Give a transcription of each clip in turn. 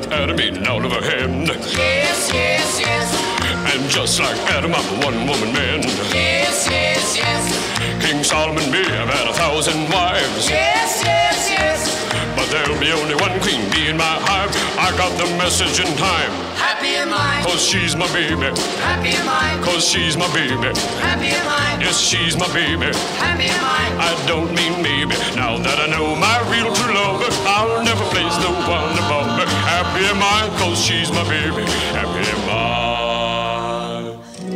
with Adam eating out of her hand. Yes, yes, yes. And just like Adam, I'm a one-woman man. Yes, yes, yes. King Solomon may have had 1,000 wives. Yes, yes, yes. But there'll be only one queen bee in my hive. I got the message in time. Happy am I. Cause she's my baby. Happy am I. Cause she's my baby. Happy am I. Yes, she's my baby. Happy am I. I don't mean maybe. Now that I know my real true lover, I'll never place no one above her. Happy am I, cause she's my baby. Happy am I.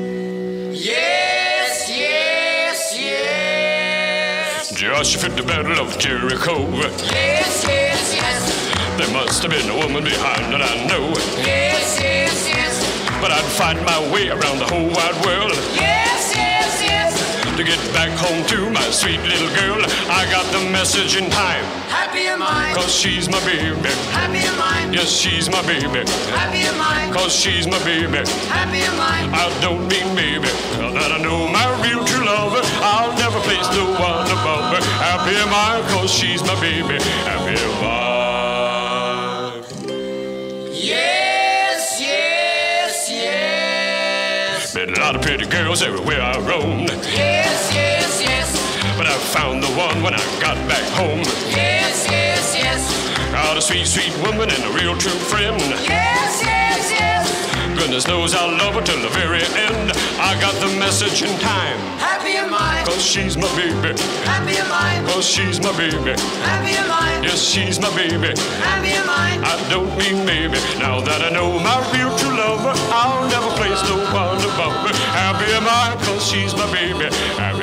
Yes, yes, yes. Joshua fit the battle of Jericho. Yes, yes, yes. There must have been a woman behind it, I know. Yes, yes, yes. But I'd find my way around the whole wide world Yes, yes, yes. to get back home to my sweet little girl. I got the message in time. Happy am I. Cause she's my baby. Happy am I. Yes, she's my baby. Happy am I. Cause she's my baby. Happy am I. I don't mean maybe. Now that I know my real true lover, I'll never place no one above her. Happy am I, cause she's my baby. Happy am I. Yes, yes, yes. Met a lot of pretty girls everywhere I roamed, Yes, yes, yes. but I found the one when I got back home. Yes, yes, yes. Got a sweet, sweet woman and a real true friend. Yes, yes, yes. Goodness knows I'll love her till the very end. I got the message in time. Happy am I. Cause she's my baby. Happy am I. Cause she's my baby. Happy am I. Yes, she's my baby. Happy am I. I don't mean maybe. Now that I know my real true lover, I'll never place no one above her. Happy am I, cause she's my baby. Happy